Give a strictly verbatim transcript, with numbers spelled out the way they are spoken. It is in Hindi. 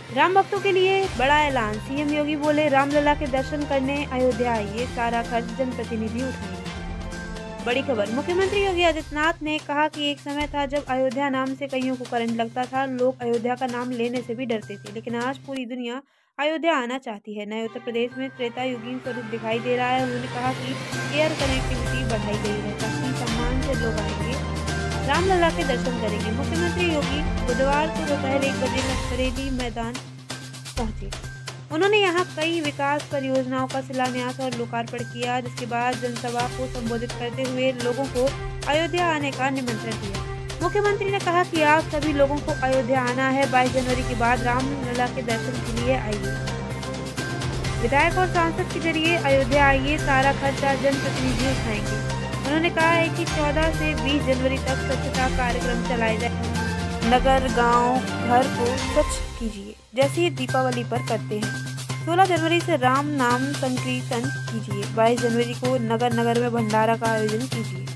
राम भक्तों के लिए बड़ा ऐलान। सीएम योगी बोले रामलला के दर्शन करने अयोध्या आइए, सारा खर्च जनप्रतिनिधि उठाएंगे। बड़ी खबर। मुख्यमंत्री योगी आदित्यनाथ ने कहा कि एक समय था जब अयोध्या नाम से कईयों को करंट लगता था, लोग अयोध्या का नाम लेने से भी डरते थे, लेकिन आज पूरी दुनिया अयोध्या आना चाहती है। नए उत्तर प्रदेश में त्रेता युगीन स्वरूप दिखाई दे रहा है। उन्होंने कहा कि एयर कनेक्टिविटी बढ़ाई गई है ताकि सम्मान से लोग आएंगे, रामलला के दर्शन करेंगे। मुख्यमंत्री योगी बुधवार को दोपहर एक बजे बरेली मैदान पहुंचे। उन्होंने यहां कई विकास परियोजनाओं का शिलान्यास और लोकार्पण किया, जिसके बाद जनसभा को संबोधित करते हुए लोगों को अयोध्या आने का निमंत्रण दिया। मुख्यमंत्री ने कहा कि आप सभी लोगों को अयोध्या आना है। बाईस जनवरी के बाद रामलला के दर्शन के लिए आइए। विधायक और सांसद के जरिए अयोध्या आइए, सारा खर्चा जनप्रतिनिधि उठाएंगे। उन्होंने कहा है कि चौदह से बीस जनवरी तक स्वच्छता कार्यक्रम चलाए जाए। नगर, गांव, घर को स्वच्छ कीजिए जैसे दीपावली पर करते हैं। सोलह जनवरी से राम नाम संकीर्तन कीजिए। बाईस जनवरी को नगर नगर में भंडारा का आयोजन कीजिए।